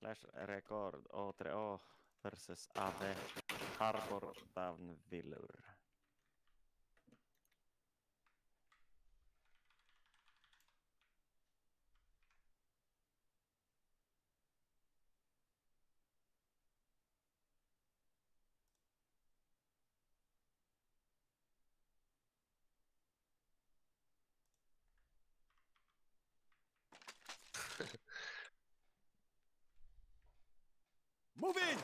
/record O3O versus AVE Harbor Dawnville. Move in!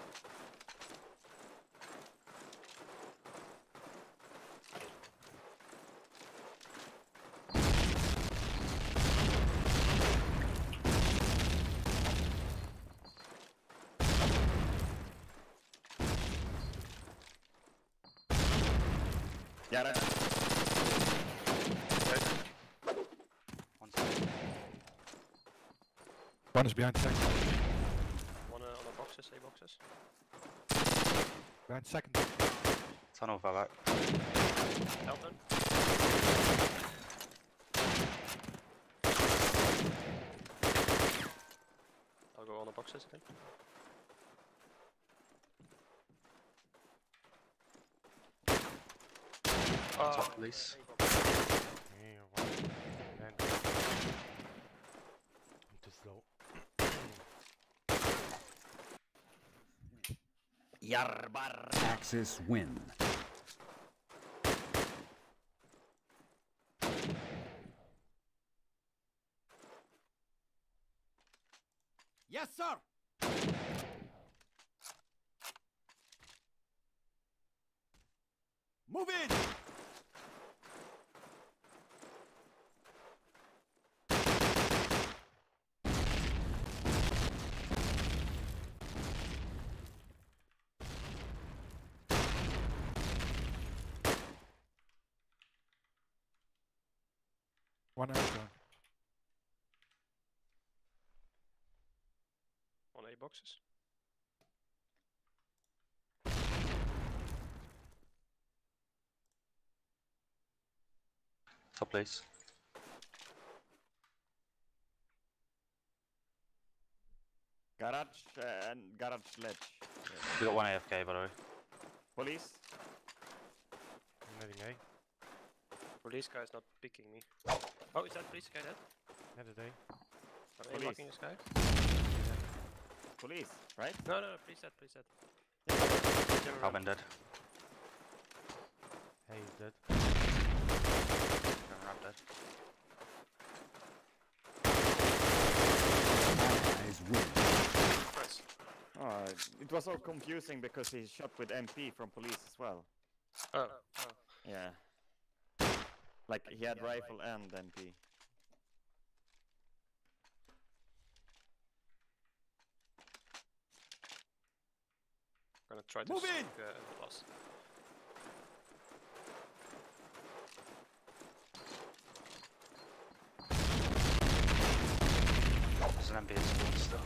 Got it. One is behind second. One on the boxes, A boxes. Behind second. Tunnel fell out. Help them. I'll go on the boxes again. Top police. Yeah, one. Then. I'm too slow. Yarbar. Axis win. Yes, sir! Move in! One out. On A boxes. Top police. Garage and garage ledge. We got one AFK by the way. Police. I'm letting A. Police guy's not picking me. Oh, is that police guy dead? Net A. I'm Police. blocking this guy. Police, right? No, please dead, please dead. Alvin dead. A is dead. Ramp dead. Allies win. Press. Oh, it was so confusing because he shot with MP from police as well. Oh. Yeah. Like he had rifle and MP. Gonna try to Move in! plus. There's an MP in spawn still.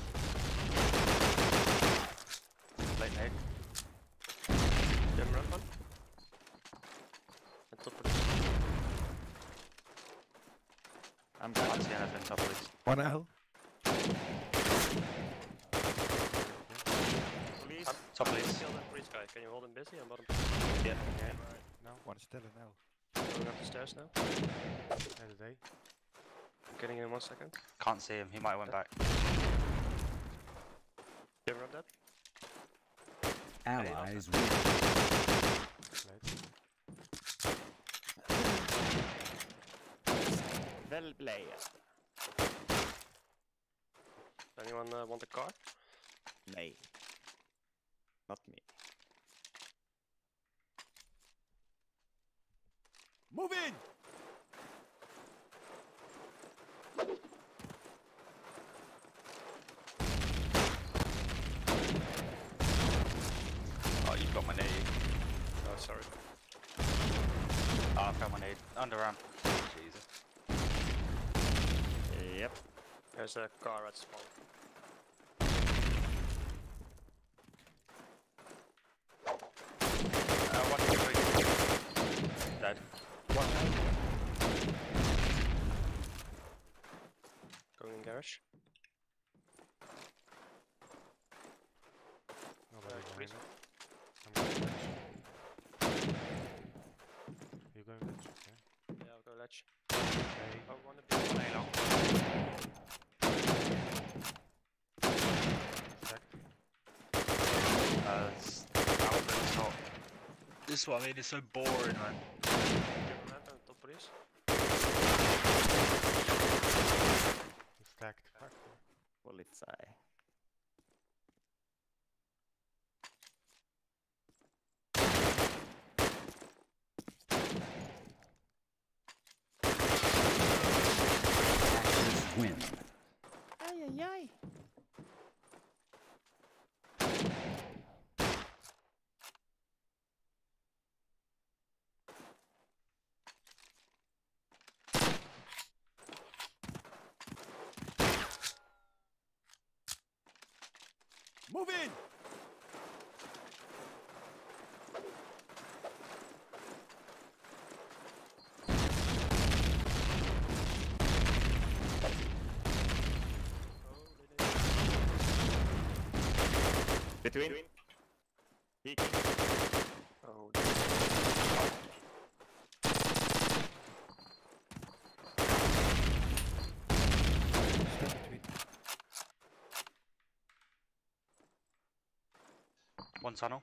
Late nade. Jim run one. And top police. I'm Can't back. see anything top police. One L. Police. Top police. Kill that police guy. Can you hold him busy? I'm bottom. Yeah. No. One still in L. Going up the stairs now. Net A. I'm getting in 1 second. Can't see him. He might have went back. Jim run dead. Allies win. Late. Well played. Anyone want a car? Nay. Not me. Move in! Oh, you've got my nade. Oh, sorry. Oh, I've got my nade. Under ramp. Jesus. Yep. There's a car at spawn. One, two, three. Dead. Going in garage. police. I'm going ledge. You going ledge? Okay. Yeah, I'll go ledge. Okay. Oh, one of the One A long. Stacked. Alfred's not. This is what I mean, it's so boring, man. top police. Stacked. Fuck. Polizei. Axis win. Ay, ay, ay. Move in! Between. Peek. Oh, Still between. One tunnel.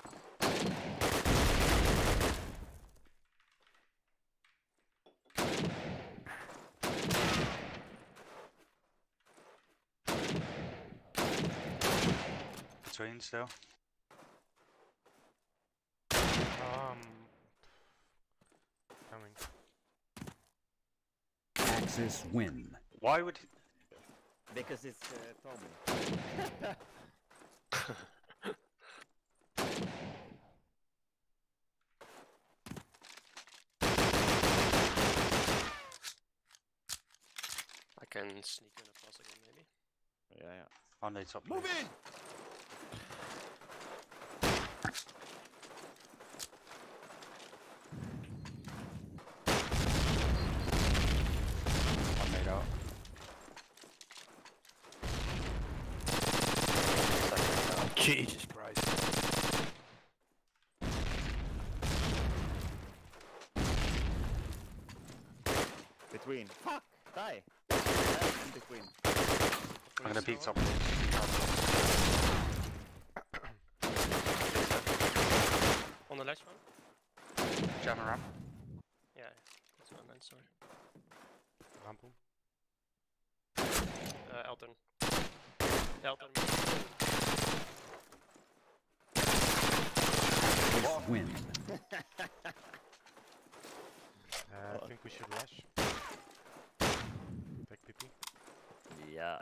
Between still. Coming. Axis win. Why would he... Because it's Tommy. I can sneak in a pass again, maybe. Yeah, yeah. On the top. Move please. in! One made out. Second down. Jesus Christ. Between. Fuck! Die! In between. I'm gonna peek top. Please. On the ledge one? Jam around. Yeah, that's what I meant, sorry. Lampu. Elton. Elton. Axis win. I think we should rush. Take PP. Yeah.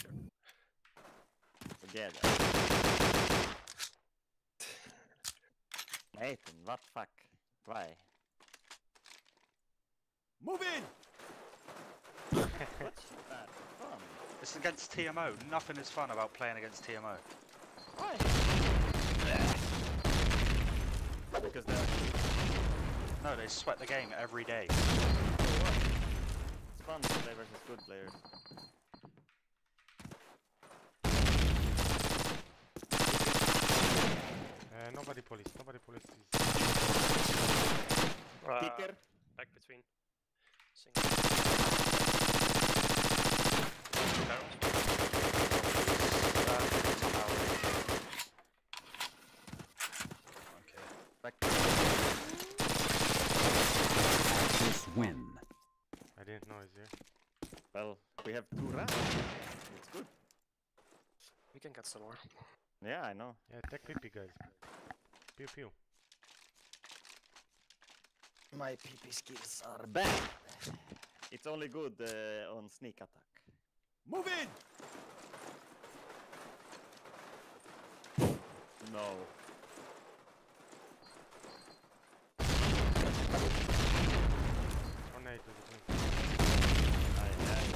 Together. Nathan, what fuck? Why? Move in! What's that fun? It's against TMO. Nothing is fun about playing against TMO. Why? Because they're No, they sweat the game every day. it's fun to play versus good players. Nobody police. Nobody police. Kicker. Back between. Single. Barrels. Okay. Back. Axis win. I didn't know he's here. Well, we have 2 rounds. It's good. We can get some more. Yeah, I know. Yeah, take PP, guys. Pew pew. My PP skills are bad. It's only good on sneak attack. Move in! No. Tornado between. Aye, aye.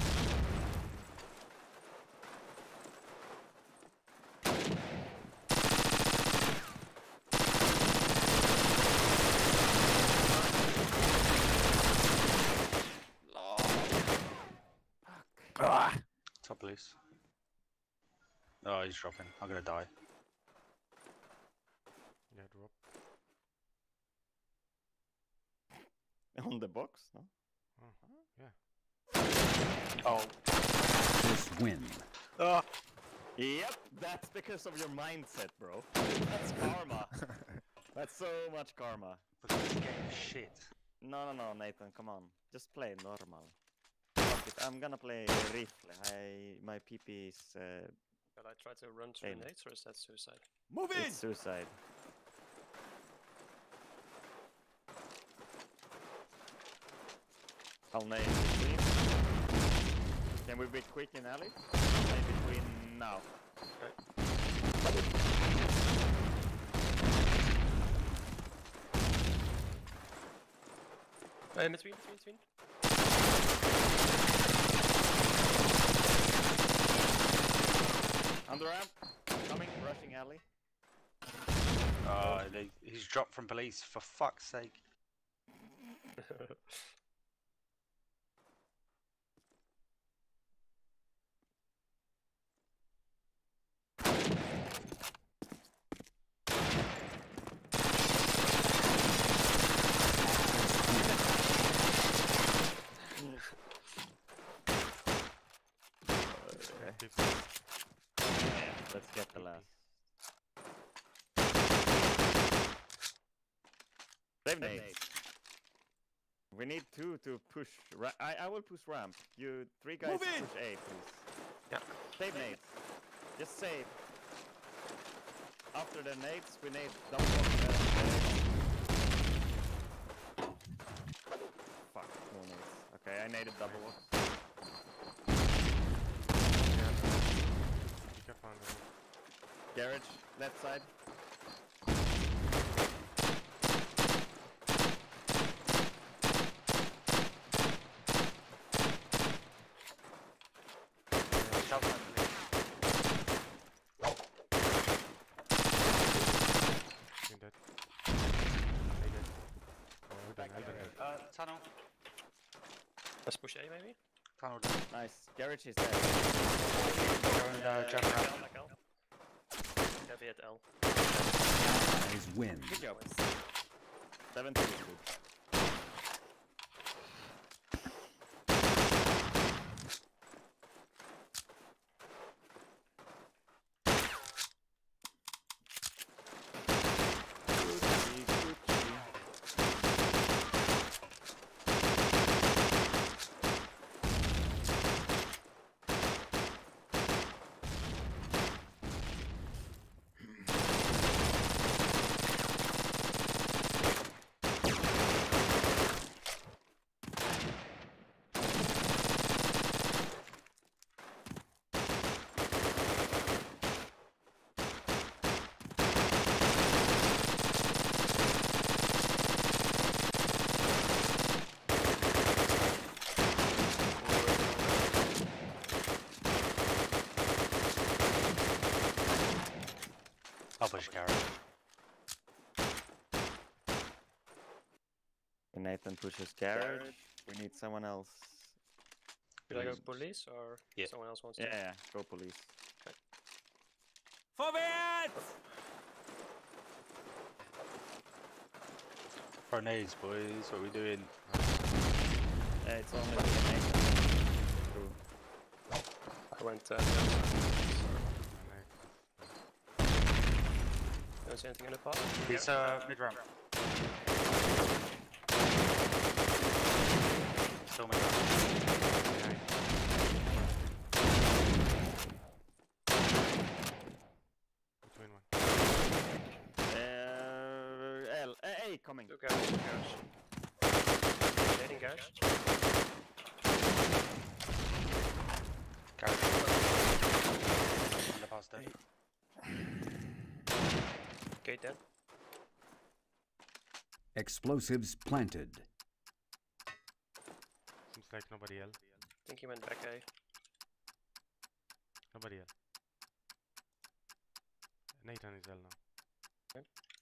Top police. Oh, he's dropping. I'm gonna die. on the box, no? Yeah. Oh. Axis win. Ah. Yep, that's because of your mindset, bro. That's karma. That's so much karma. But this game is shit. No, Nathan, come on. Just play normal. Fuck it, I'm gonna play rifle. My PP is... Shall I try to run through Same. nades or is that suicide? Move in. it's suicide. I'll nade between. Can we be quick in alley? Nade between now. Between. Under ramp. Coming, rushing alley. He's dropped from police, for fuck's sake. Yeah, let's get the last. Save nades. We need 2 to push. I will push ramp. You 3 guys Move push in. A, please. Yeah. Save nades. Just save. After the nades, we need double box. Fuck, no nades. Okay, I naded double box. Be careful on the... Garage, left side. South side police. Doing that. Hey, that. Oh, well done, well done. Tunnel. Let's push A maybe? Tunnel. Nice. Garage is dead. Going jump around. Back L. Heavy at L. Allies win. Good job. 7-2 is good. I'll push garage. Nathan pushes garage. We need someone else. Should I go police or Yeah. someone else wants Yeah, to? yeah, go police. Vorwärts! Grenades, boys. What are we doing? Yeah, it's only Nathan. True. I went don't see anything in the pot. He's mid ramp. Still mid ramp. Between one. A coming. Two garage. Nading garage. Garage. Underpass dead. Gate dead. Explosives planted. Seems like nobody else. I think he went back A. Nobody else. Nathan is L now. Okay.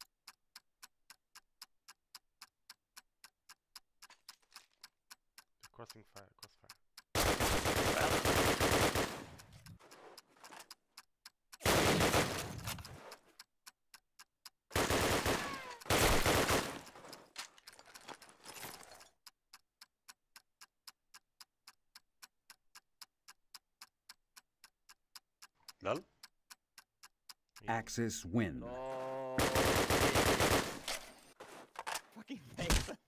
Crossing fire, crossfire. Lol. Axis win. Oh. Fucking Mason.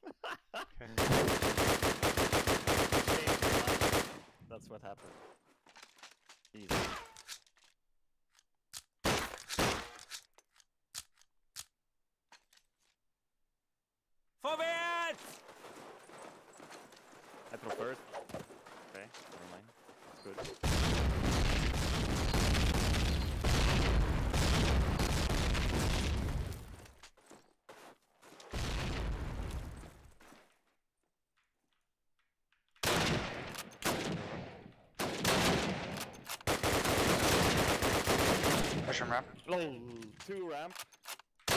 That's what happened. Easy. Forward! I throw first. Okay, never mind. That's good. Russian ramp. Long 2 ramp. 2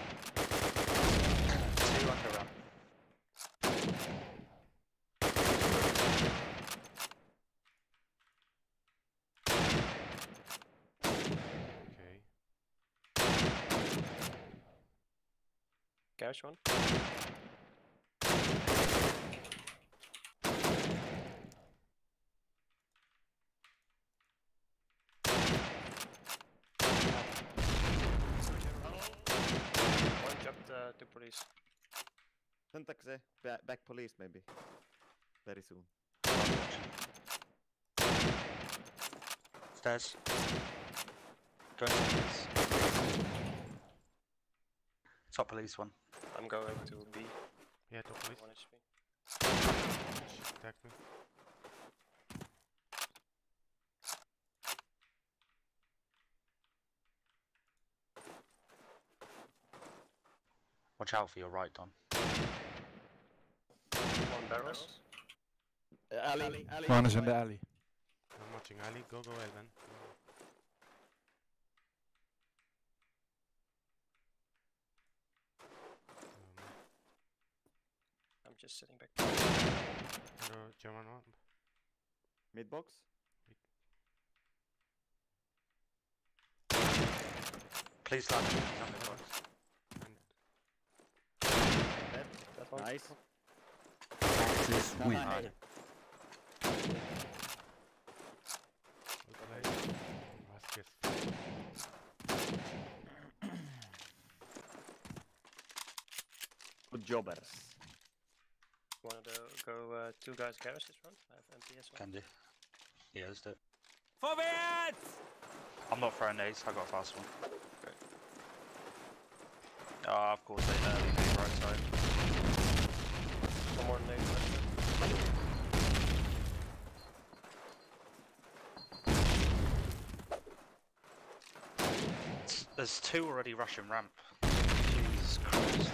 under ramp. Okay. Garage one. One jumped to police. Syntax, back police maybe. Very soon. Stairs. Going to police. Top police one. I'm going to B. Yeah, top police. 1 HP. Attack me. Watch out for your right, Don. 1 barrels. Alley. One is in the alley. I'm watching Ali. Go Elven. I'm just sitting back. Under German ramp. Mid box. Please land. He's on the box. Dead. That one. Nice. Axis win. Nice. Good jobbers. Wanna go 2 guys garage this round? I have empty as well. Can do. Yeah, let's do it. Forward! I'm not throwing these. I got a fast one. Okay. Ah, of course they know. Leave right side. One more nade. There's 2 already rushing ramp. Jesus Christ.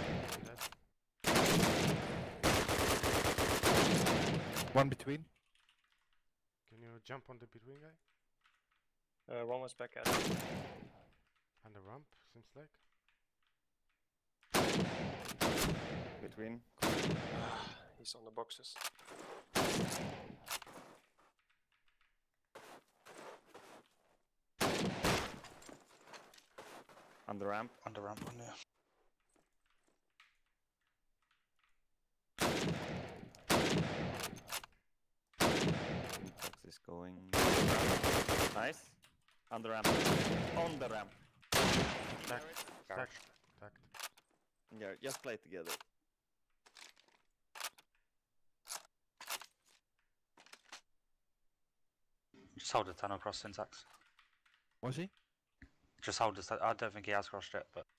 One between. Can you jump on the between guy? 1 was back at. And the ramp, seems like. Between. He's on the boxes. On the ramp. Under ramp one, yeah. Syntax is going. Nice. On the ramp. On the ramp. Garage. Tact. Yeah, just play together. Just hold the tunnel across Syntax. Was he? Just hold this. I don't think he has crossed it, but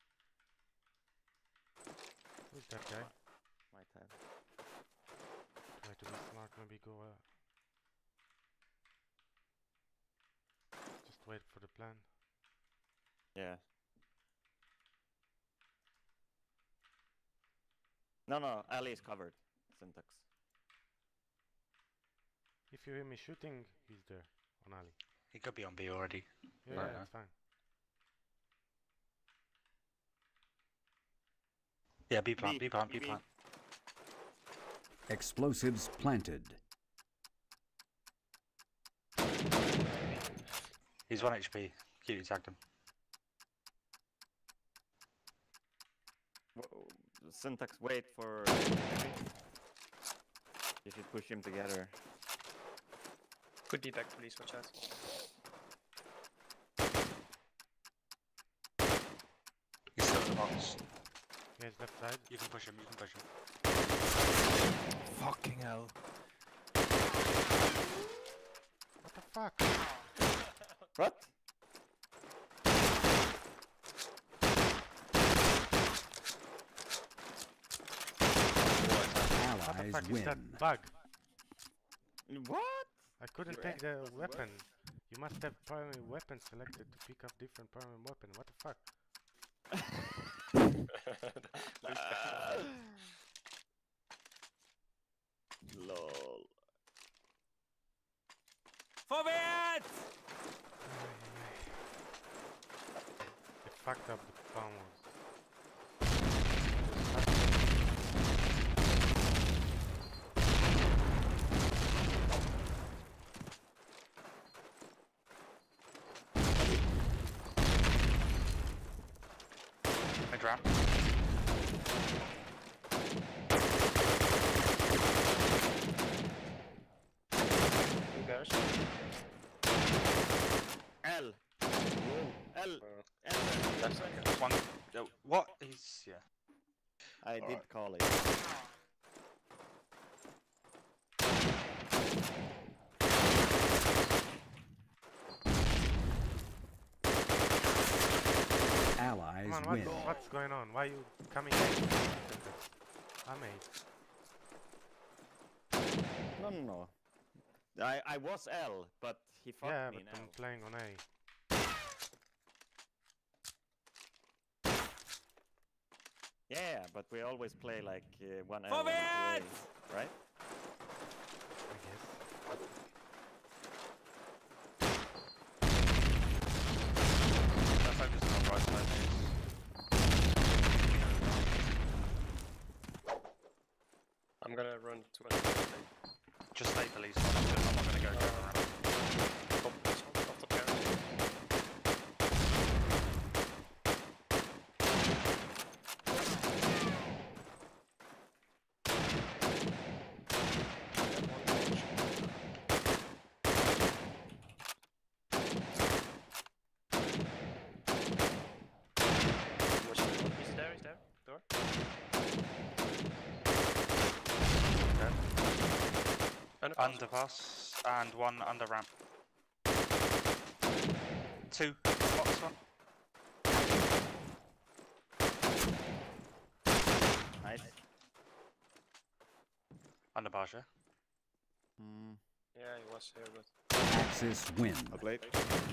Who's that guy? Might have. Try to be smart, maybe go just wait for the plan. Yeah. No, alley is covered. Syntax. If you hear me shooting, he's there on Ali. he could be on B already. Yeah, Right yeah, now. that's fine. Yeah, B plant, B, B plant, B B. plant. Explosives planted. He's 1 HP. Cutie tagged him. Syntax, wait for. You should push him together. Could be back police, watch out. box. Yeah, it's left side. You can push him, you can push him. Fucking hell. What the fuck? What? What the Allies fuck is win. that bug? What? I couldn't You're take the weapon. You must have primary weapon selected to pick up different primary weapon. What the fuck? Lol. Vorwärts! It fucked up the bombs. Mid ramp. Two guys. L. L. L. Left side guys. One. No, what? He's. Yeah. I did Alright. call it. Allies Come on, win. what's going on? Why are you coming in? I'm A. No, no, no. I was L, but he fucked Yeah, me but now. I'm playing on A. Yeah, but we always play like one L, Vorwärts! A, right? I guess. They're focusing on right side news. I'm gonna run to another side. Just stay police. I'm not gonna go around. Top, top garage. He's there, door. Underpass and one under ramp. Two. Box one. Nice. Underpass, yeah. Mm, Yeah, he was here, but Axis win. not late.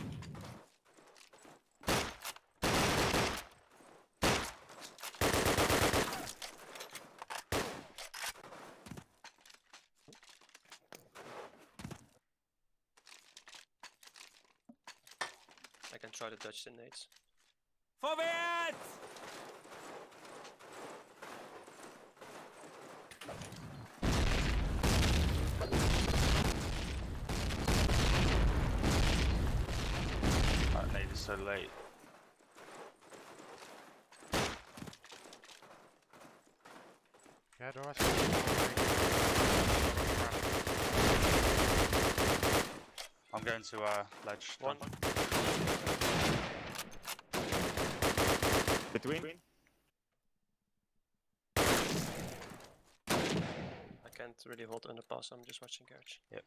I can try to dodge the nades. Vorwärts! That nade is so late. Yeah, there was. I'm going to ledge. One. Between? I can't really hold underpass, I'm just watching garage. Yep.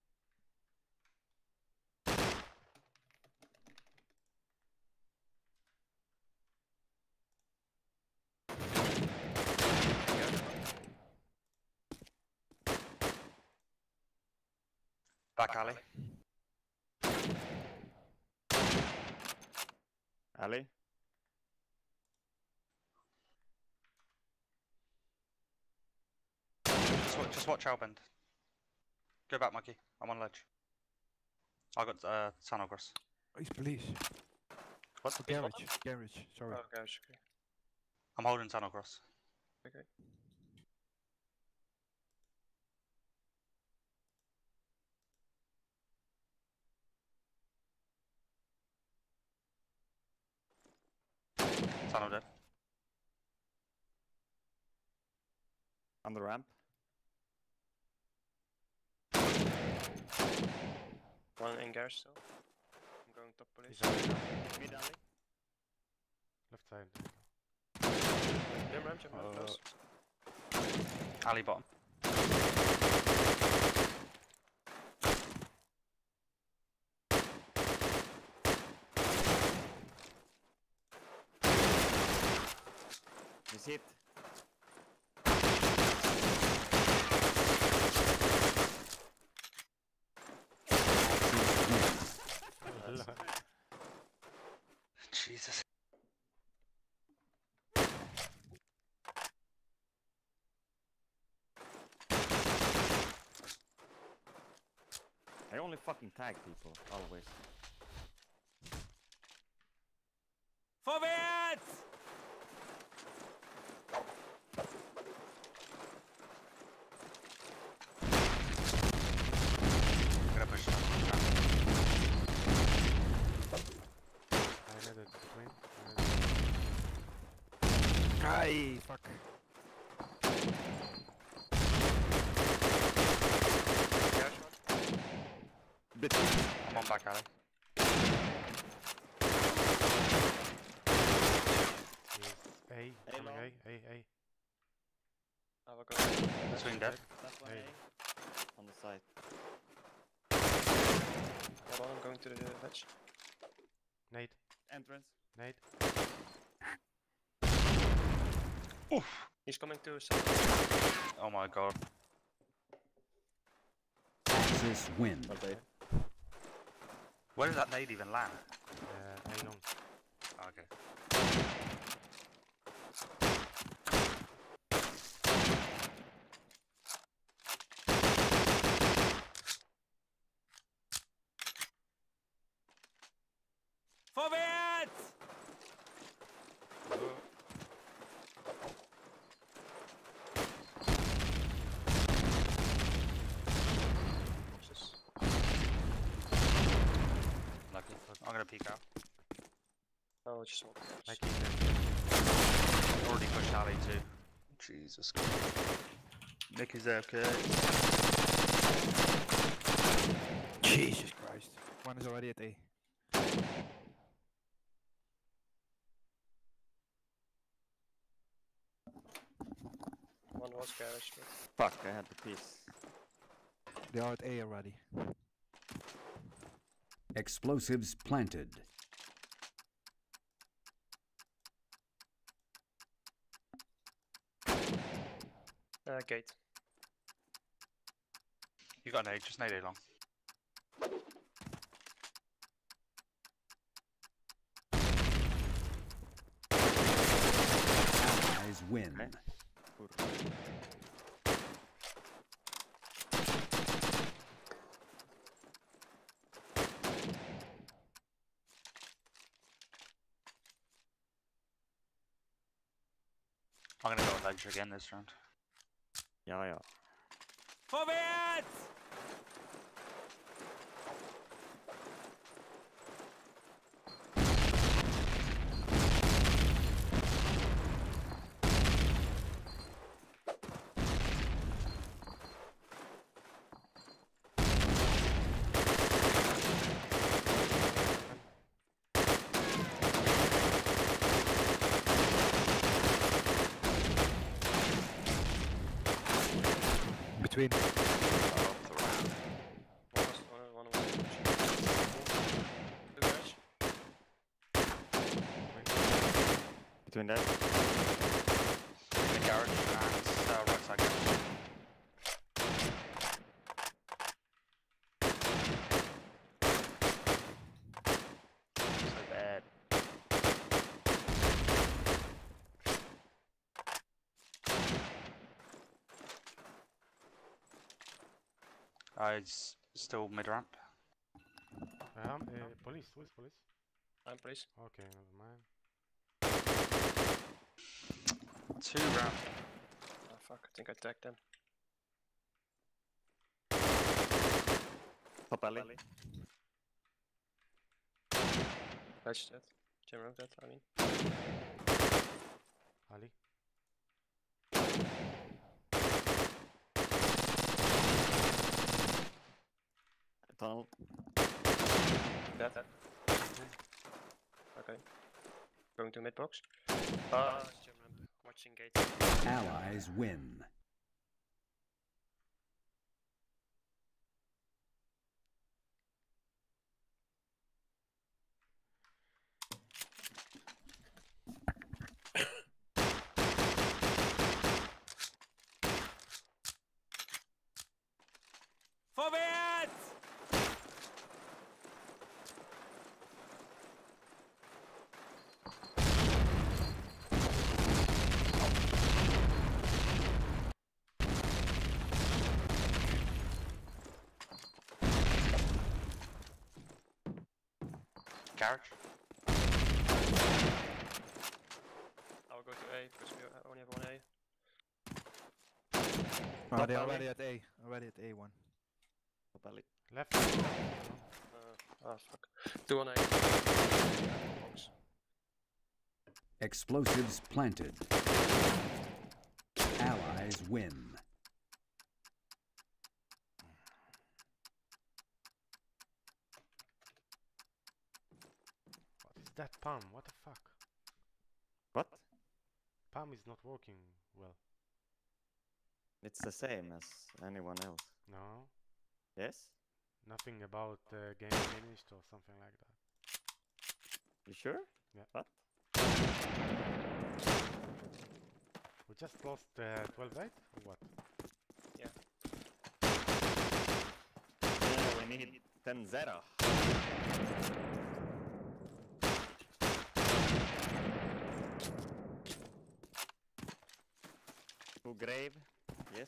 Back alley. Ali? Just watch Albend. Go back, Mikey. I'm on ledge. I got tunnel cross. He's police. What's Oh, garage. Garage. Sorry. Oh, garage, okay. I'm holding tunnel cross. Okay. Tunnel dead. On the ramp? One in garage still. I'm going top police. He's out now. Mid alley? Left side. Jam ramp, close. Alley bottom. Is hit. Jesus. I only fucking tag people, always. Vorwärts! Gonna push them. I netted between. Aye, fuck. Garage one. Bit. I'm on back alley. Is A. Coming long. A. I will go. Between dead. That's one Hey. A. On the side. Hold on, I'm going to the ledge. Nade. Entrance. Nade. Oof. He's coming to south. Oh my god. Axis win. Well played. Where did that nade even land? A long. Oh, okay. Vorwärts! Just Lucky. I'm gonna peek out. oh, just one. I keep that. Already pushed alley too. Jesus Christ. Nick is AFK. Jesus Christ. One is already at A. One was garage. But Fuck, I had the piece. They are at A already. Explosives planted. gate. You got an nade, just nade A long. Allies win. Okay. Good. I'm gonna go on ledge again this round. Ja, ja. Vorwärts! Between. One was the garage. Between that. In the garage and right side garage. So bad. It's still mid ramp. Police. Who is police? I'm police. Okay, never mind. 2 ramp. Oh fuck, I think I tagged them. Top alley. Ledge dead. Jam ramp dead, I mean. Ali. Tunnel. Dead. Okay. Going to mid box. Jam ramp. Watch watching gate. Allies win. Garage. I'll go to A because we only have one A. Oh, they're already at A. Already at A1. Probably. Left. Oh fuck. 2 on A. Box. Explosives planted. Allies win. What is that palm? What the fuck? What? Palm is not working well. It's the same as anyone else. No? Yes? Nothing about game finished or something like that. You sure? Yeah. What? We just lost 12-8 or what? Yeah, we need 10-0. Who grave? Yes.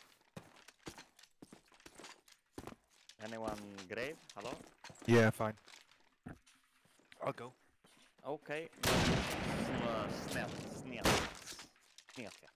Anyone grave? Hello? Yeah, fine. I'll go. Okay. Snel. Snelfjax.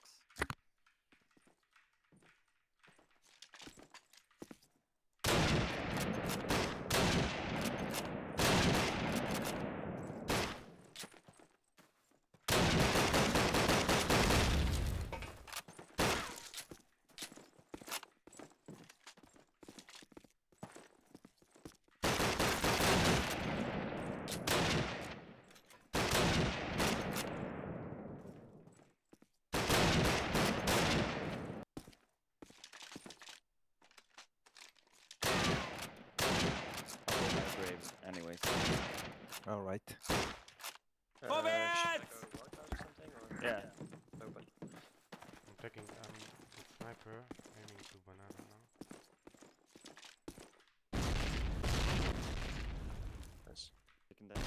Anyways. Alright. Should I go White House or something? Or? Yeah. Open. I'm taking the sniper, aiming to banana now. Nice. Taking that.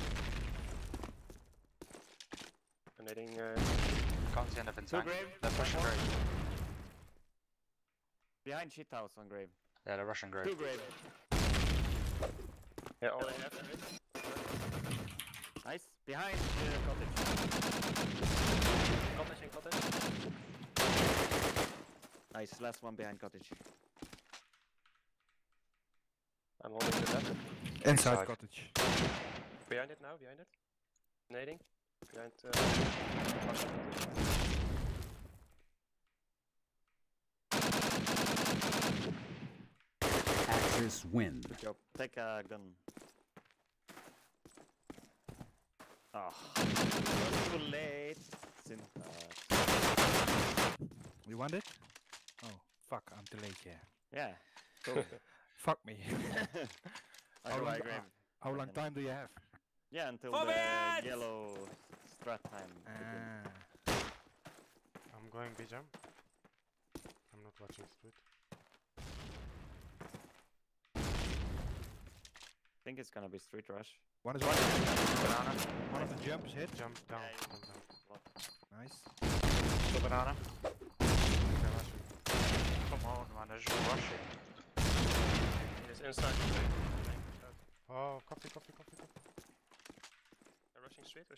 Grenading. Can't see anything. Two grave. They're pushing grave. Behind shit house on grave. Yeah, they're rushing grave. Two grave. Yeah, all they have is Nice. Behind the cottage. cottage. Nice. Last one behind cottage. I'm holding the left. Inside Inside. cottage. Behind it now, behind it. Nading. Behind Axis win. Good job. Take a gun. Oh, too late. We won it? Oh, fuck, I'm too late here. Yeah. Cool. Fuck me. I How go long- high grave. How long time do you have? Yeah, until the yellow strat time. begins. I'm going B jump. I'm not watching street. I think it's gonna be street rush. One is Banana. one of the jumps hit. Jump down. Yeah, Jump down. Nice. Still banana. They're rushing. Come on, man, they're just rushing. It is inside. Oh, copy. Rushing straight.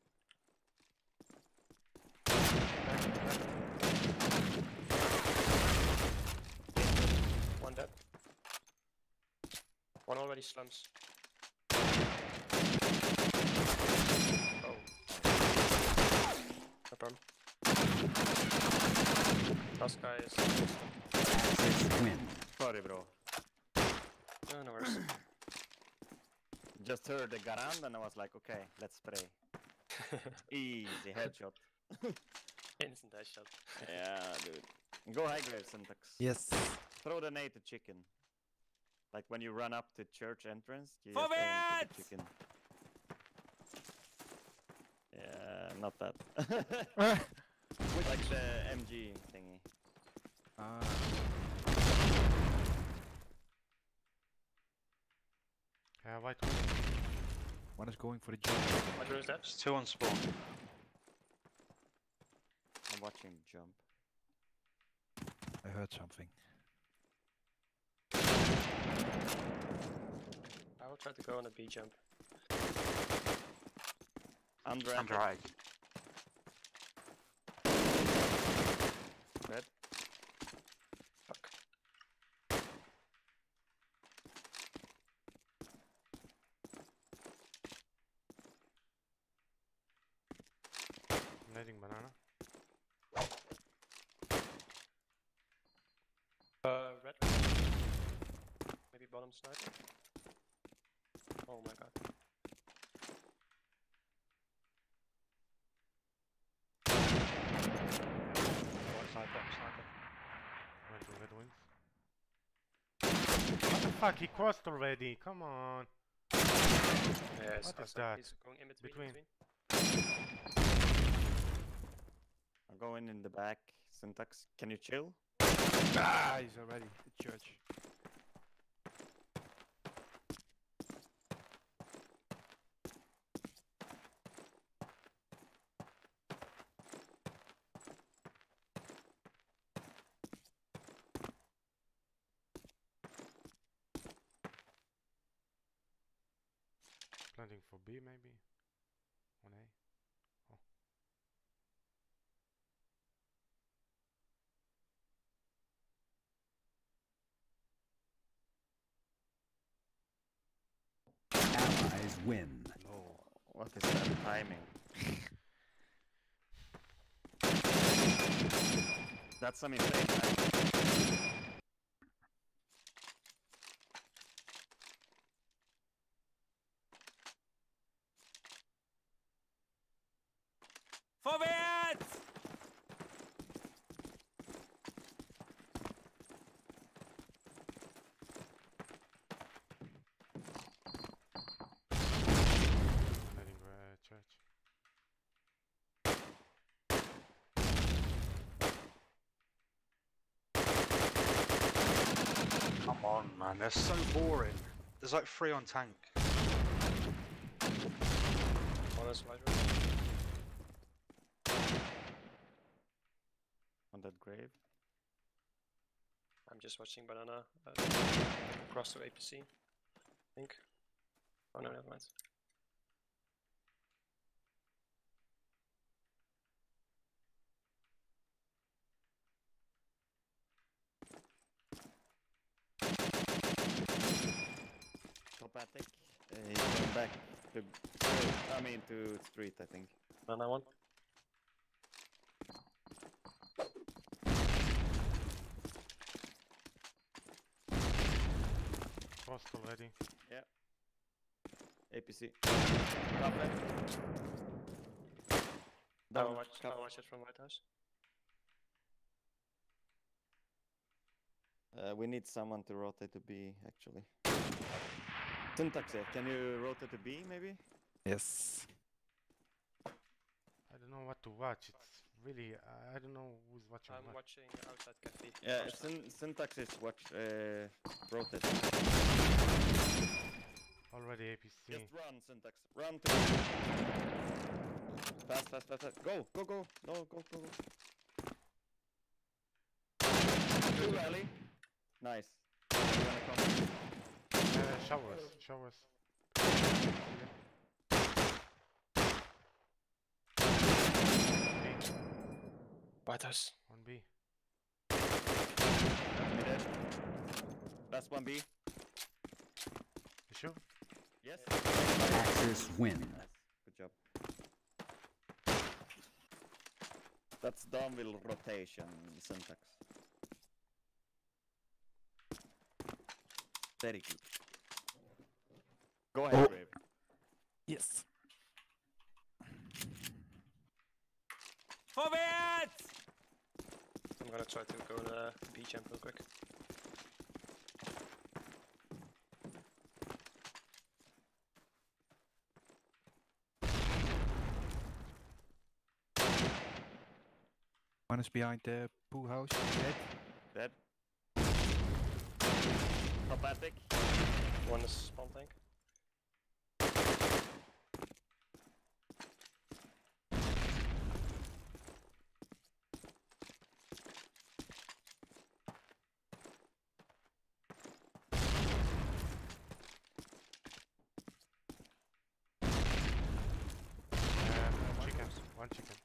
One dead. One already slums. Oh. No problem. Last guy is. Axis win. Sorry, bro. No, no worries. Just heard the garand and I was like, okay, let's spray. Easy headshot. Instant headshot. Yeah, dude. Go high grade syntax. Yes. Throw the nade to chicken. Like when you run up to church entrance, you just aim to the chicken. Yeah, not that. Like the MG thingy. White One is going for the jump. What room is that? There's 2 on spawn. I'm watching jump. I heard something. I will try to go on a B jump. Under Eye. Red. Fuck. Nading banana. Red. Maybe bottom sniper. Oh my god. Went to red wings. What the fuck? He crossed already. Come on. Yeah, What is that? He's going in between. I'm going in the back. Syntax, can you chill? Ah, he's already at church. Planting for B maybe. 1A. Oh. Allies win. Oh, what is that timing? That's some insane timing. Vorwärts! Nading church. Come on, man. They're so boring. There's like 3 on tank. One is white room. On that grave. I'm just watching banana. Across to APC. I think. Oh no, never mind. Top attic. He's going back to. I mean to street, I think. Banana one. Crossed already. APC. Top left. I'll watch it from White House. We need someone to rotate to B, actually. Syntax, can you rotate to B, maybe? Yes. I don't know what to watch. It's really I don't know who's watching I'm what. watching outside cafe. Yeah, Syntax is rotate. Already APC. Just run, Syntax. Run to Fast. Go. No, go. Two alley. Nice. You wanna come? Showers. White House. 1B. Dead. Last one B. You sure? Yes. Axis win. Nice. Good job. That's Dawnville rotation syntax. Very good. Go ahead, Brave. Yes. I'm gonna try to go to B jump real quick. One is behind the pool house. Dead. Dead. Top attic. One is spawn tank. Chicken. One chicken.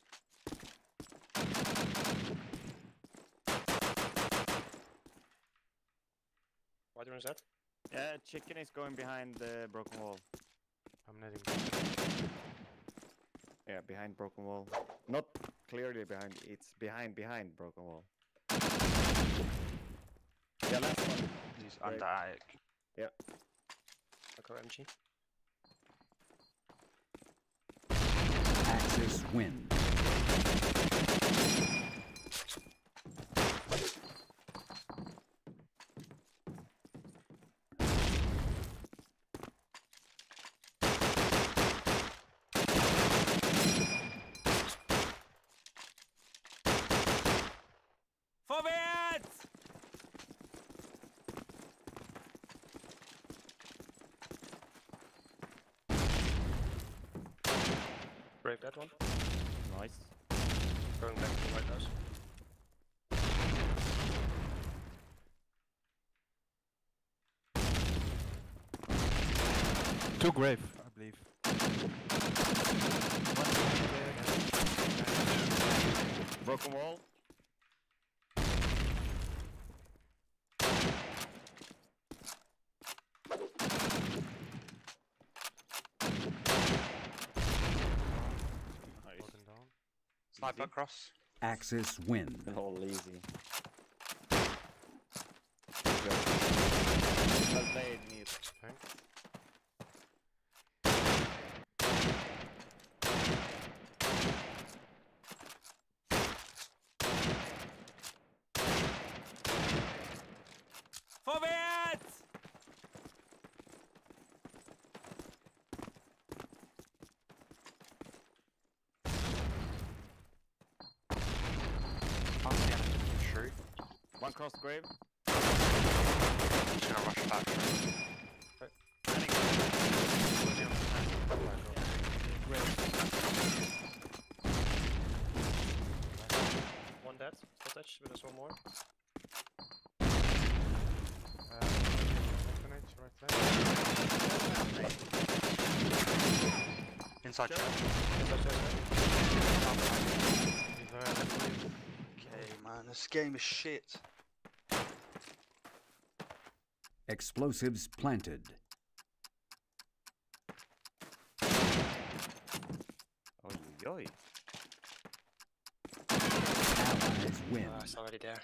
Why do you that? Yeah, chicken is going behind the broken wall. I'm netting. Yeah, behind broken wall. Not clearly behind, it's behind broken wall. Yeah, last one. He's Great. under attic. I'll go MG. Axis win. Break that one. Nice. Going back to the White House. Two grave, I believe. Broken wall. Nice. Broken down. Sniper across. Axis win. All easy. Good job. Well played, Neat. Thanks. Can't see anything true. One cross grave. He's gonna rush back. One dead. Footage, but there's one more. Orphanage, right side. Inside Sure. trap. He's please. Okay, man, this game is shit. Explosives planted. Oi, oi. Allies win. It's already there.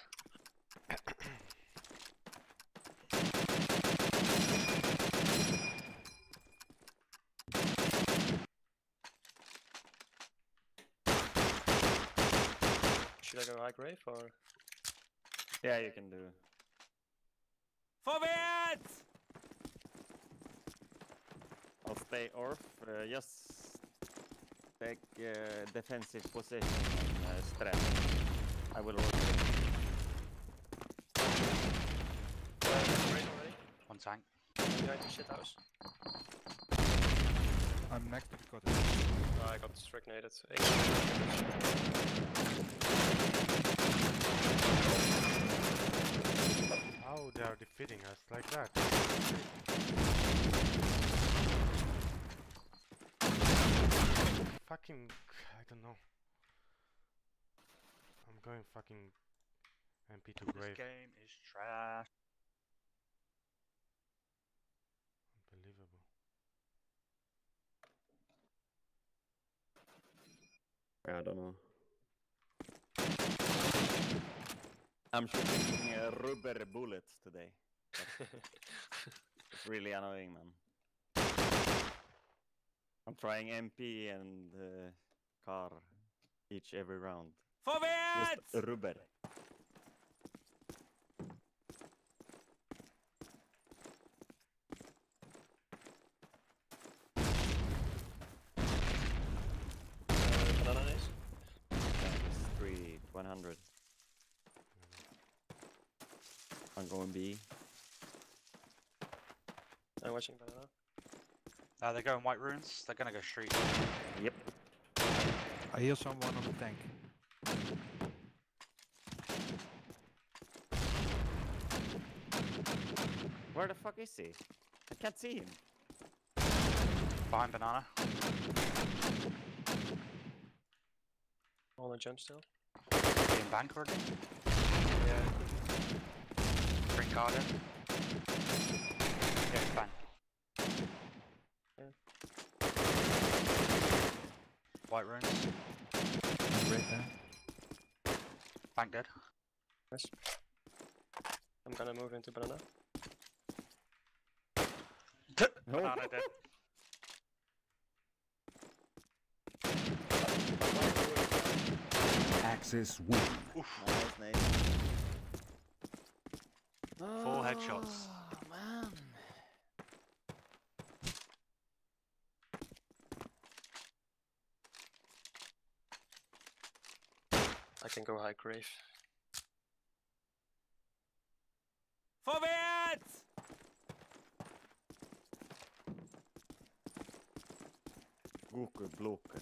Should I go high grave or? Yeah, you can do. I'll stay orf. Just take defensive position and strap. I will rotate. Already? One tank. Behind the shit house. I'm next to the cottage. Oh, I got stagnated. How they are defeating us like that? Fucking, I don't know. I'm going fucking MP to This grave. game is trash. Unbelievable. I don't know. I'm shooting rubber bullets today. It's really annoying, man. I'm trying MP and car. every round. Forward! Just rubber. Banana days. Street 100. I'm going B. I'm watching banana. They're going white ruins. They're gonna go street. Yep. I hear someone on the tank. Where the fuck is he? I can't see him. Behind banana. On a jump still. In bank already. Yeah. Green garden. Yeah, it's bank. Yeah. White ruins. Red there. Bank dead. Nice. I'm gonna move into banana. Banana dead. Axis win. Nice. Four headshots. Oh, man. I can go high grave. Forward! Google blocker.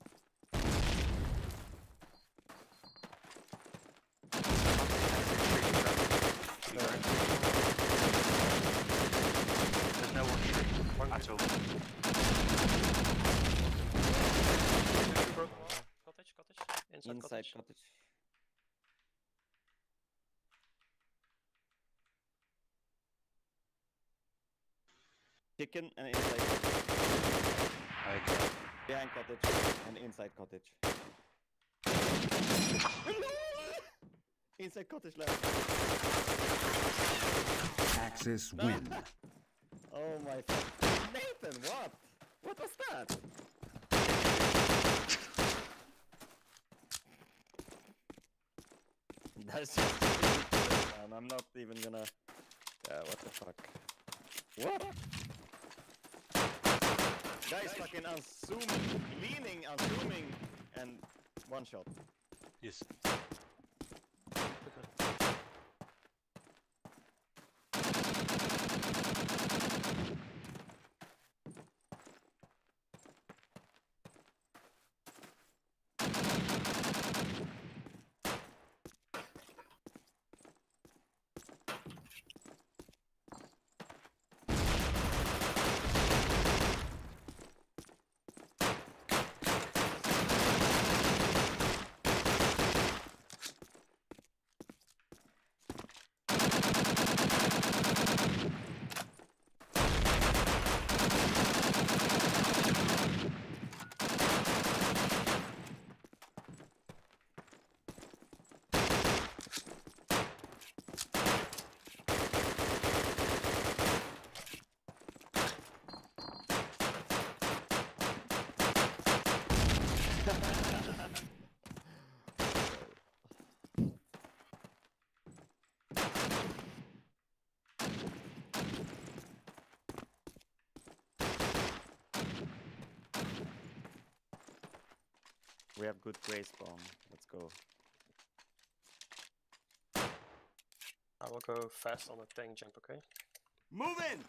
There's no one street at all. Broken wall. Cottage. Inside cottage. Cottage. Chicken and inside cottage. Okay. Behind cottage and inside cottage. Inside cottage left. Axis win. Oh my fuck. Nathan, what? What was that? That's just ridiculous, man. I'm not even gonna... Yeah, what the fuck? What? Guys fucking unassuming, leaning, unassuming, and one shot. Yes. We have good gray spawn. Let's go. I will go fast on the tank jump, okay? Move in!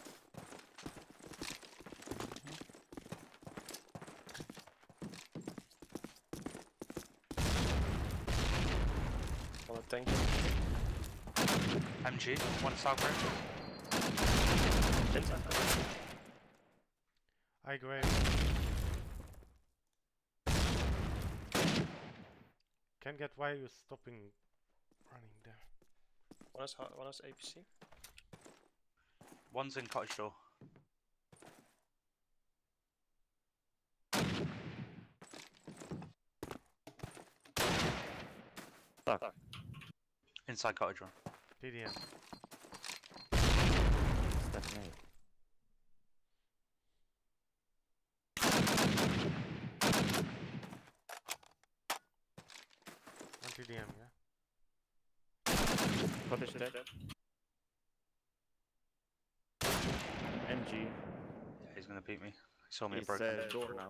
On the tank jump. MG, one south road. Inside. I grab. Can't get why you're stopping running there. One is APC. One's in cottage door. Fuck. Inside cottage one. PDM. Step made. TDM, yeah? Cottage dead. NG. Yeah, he's gonna beat me. He saw me He's broken. door now.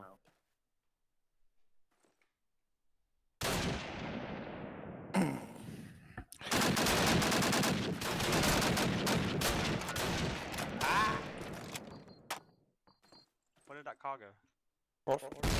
Where did that car go? Fourth.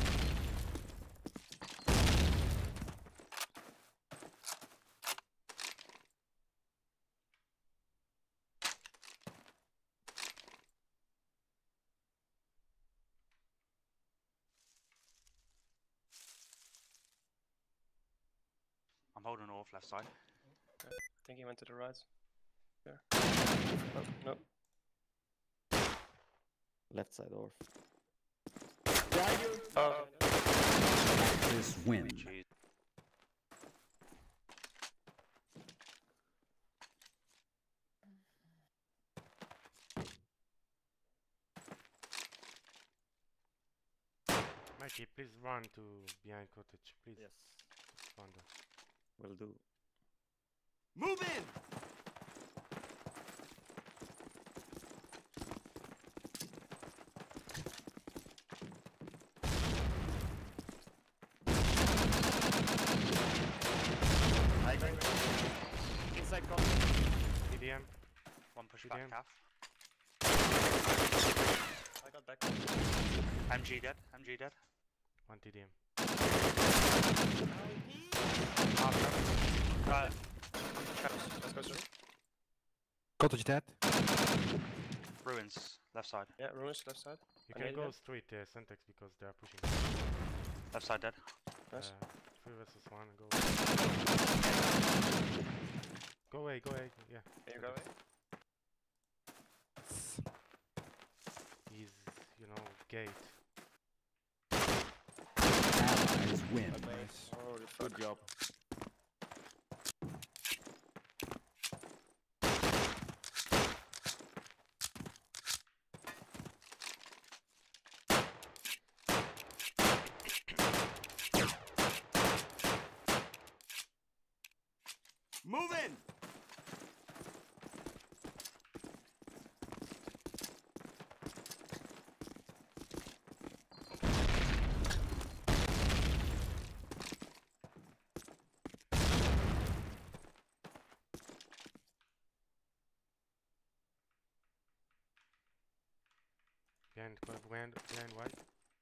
I'm holding off left side. I think he went to the right. There. Oh, no. Left side orf. Oh, Axis win. Jeez. Mikey, please run to behind cottage, please. Yes. Run there. Will do. Move in! I go. Inside cottage. TDM. One push back TDM. calf. I got back. MG dead. MG dead. One TDM. Let's go through. Cottage dead. Ruins. Left side. Yeah, ruins left side. You I can need go it. straight Syntax because they are pushing. Left side dead. Nice. 3 versus 1, go. Go away, yeah. Can you go away? He's, you know, gate. Allies win. Nice. Oh, Good job. Move in! Behind white.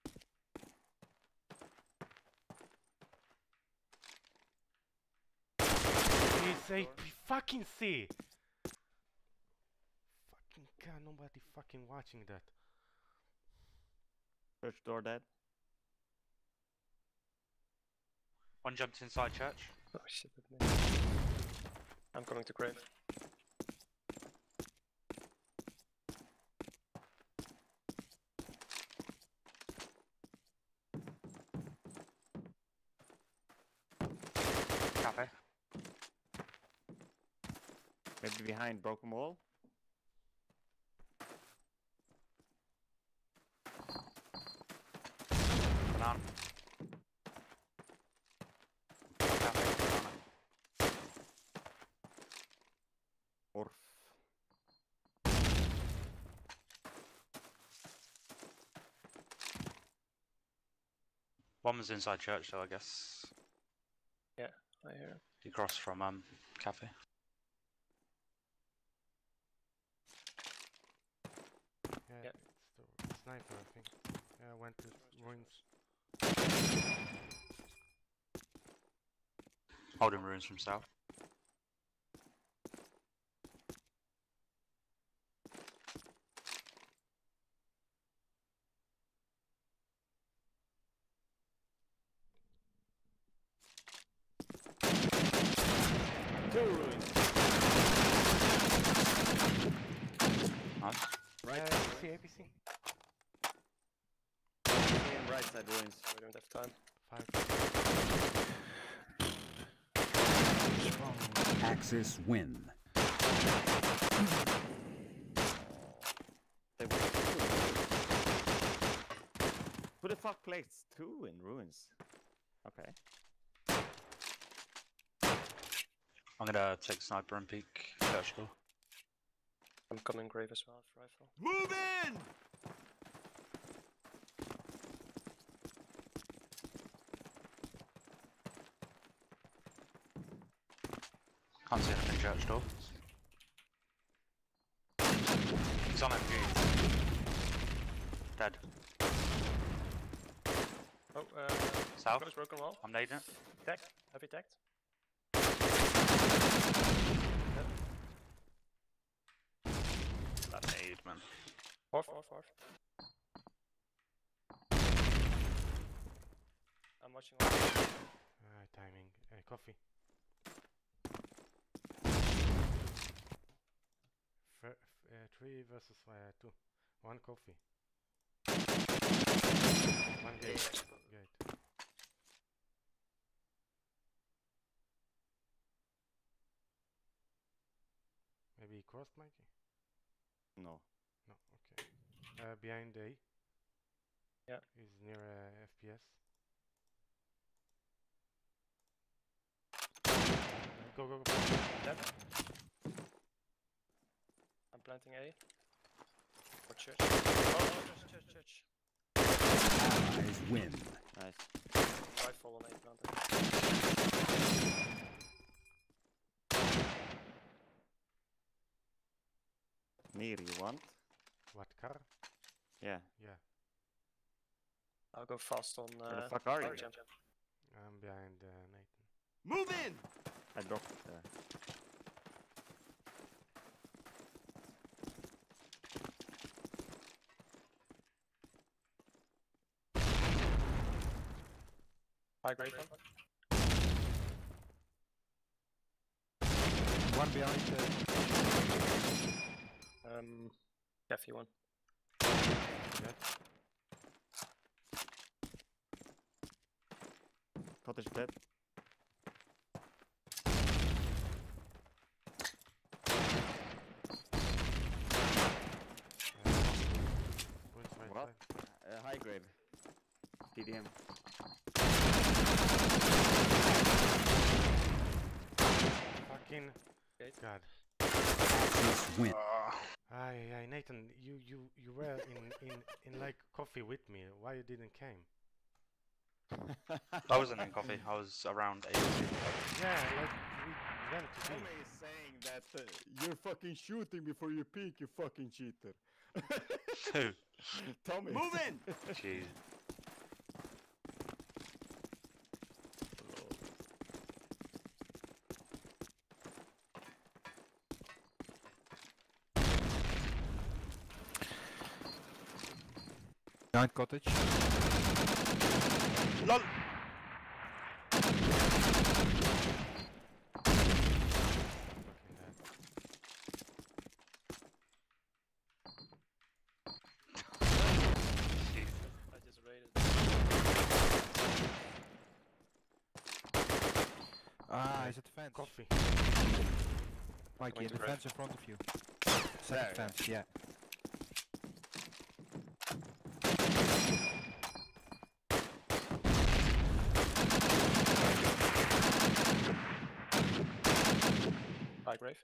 He's a fucking C! Fucking god, nobody fucking watching that. Church door dead. One jumped inside church. Oh shit, that me. I'm coming to grave. Cafe. Maybe behind broken wall. Banana. Cafe. Banana. Orf. One was inside church though, I guess. Yeah, I hear him. He crossed from cafe. Yeah, Yeah. it's the sniper, I think. Yeah, went to ruins. Holding ruins from south. Two ruins. Nice. Right. APC. And right side ruins. We don't have time. 5. Axis win. They were Who the fuck plays two in ruins? Okay. I'm gonna take sniper and peek church door. I'm coming grave as well, with rifle. Move in! Can't see anything church door. He's on MG. Dead. Oh, South. close broken wall. I'm nading it. Tagged. Heavy tagged. That nade, man. Fourth. I'm watching one. Timing. Coffee. 3 versus 2. 1 coffee. 1 gate. Gate. Maybe he crossed Mikey? No. No, okay. Behind A. Yeah. He's near FPS. Go. Dead. I'm planting A. For church. Church. Allies win. Nice. Rifle on A planted. Near you want? What car? Yeah. Yeah. I'll go fast on Where the fuck are you? jump. I'm behind Nathan. Move in! I dropped there. High grade one. One behind. Cafe one. Dead. Cottage dead. Where's right What? side? High grave. TDM. Fucking Gate. God. Axis win. Aye, Nathan, you were in like coffee with me. Why you didn't came? I wasn't in coffee. I was around 80. Yeah, like we went to Tommy be. is saying that you're fucking shooting before you peek, you fucking cheater. Tommy. Move in! Jeez. Behind cottage. LOL! Fucking dead. I just raided. Ah, he's at the fence. Coffee. Mikey, Going in to the grave. fence in front of you. There, Second fence, yeah. High grave.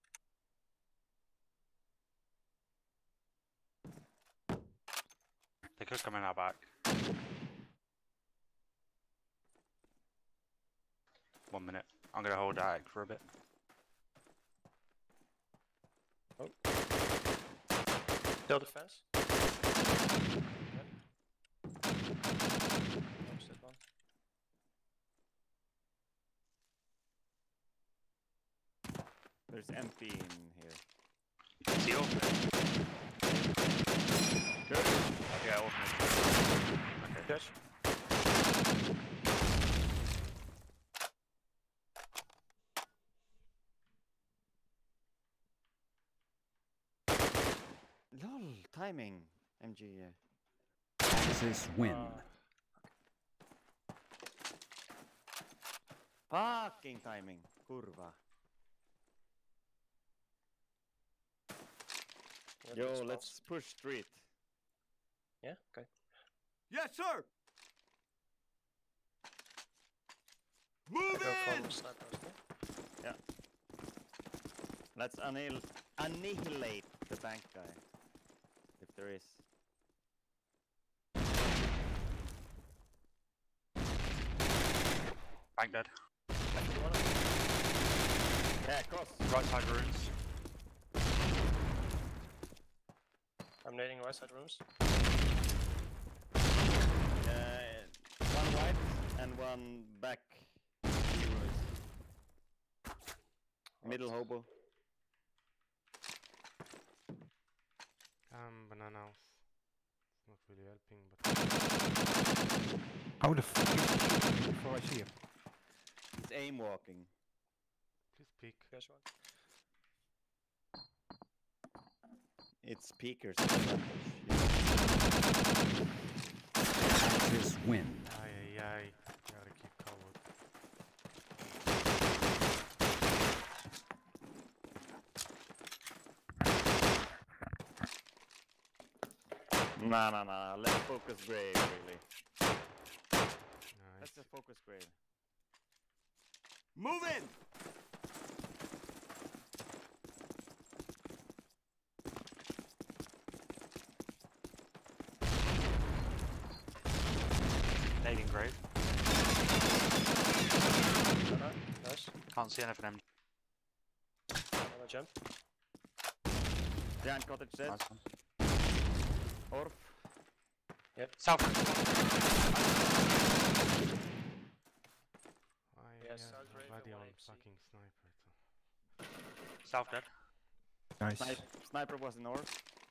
They could come in our back. 1 minute. I'm gonna hold that for a bit. Oh. Still defense. Yep. Posted one. There's MP in here. Is he open? Good. Yeah, open. Okay. Church. LOL, timing. MG, yeah. Axis win. Fucking timing. Kurva. Yeah, Yo, good spots. let's push street. Yeah, okay. Yes, sir! I Move go in! from sniper. Yeah. Let's annihilate the bank guy. If there is. Bank dead. Yeah, cross. Right side ruins. I'm nading right side rooms. One right and one back. Middle hobo. Banana house. It's not really helping, but How the fuck is he shooting me before I see him? He's aim walking. please peek. Here's one. It's peekers. Axis win. Aye. Gotta keep covered. Nah. Let's focus grave, really. Nice. Let's just focus grave. Move in! Nading grave. Banana. Nice. Can't see anything. MG. Another jump. Giant cottage dead. Nice one. Orf. South. Yes, yeah, I'll grave nobody and on one APC. fucking sniper. South dead. Nice. Sniper was north.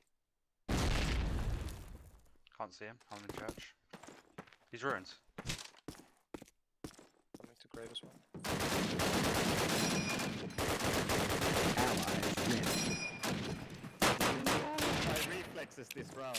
Can't see him. I'm in church. He's ruins. Coming to grave as well. Allies win. My reflexes this round.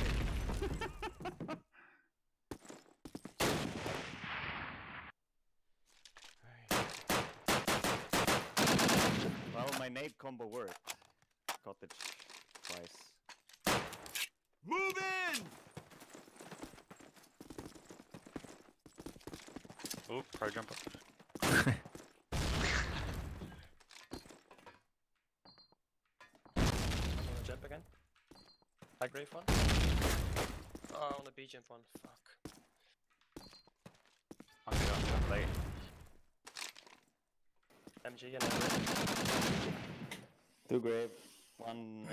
Well, my nade combo worked. Cottage twice. Move in! Oh, pro jumper. I'm on the jump again. High grave one. Oh, on the B jump one. Fuck. I'm gonna go jump late. MG and grave. Two grave. One.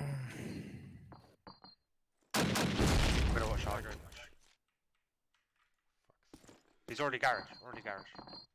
I'm gonna watch high grave. He's already garage.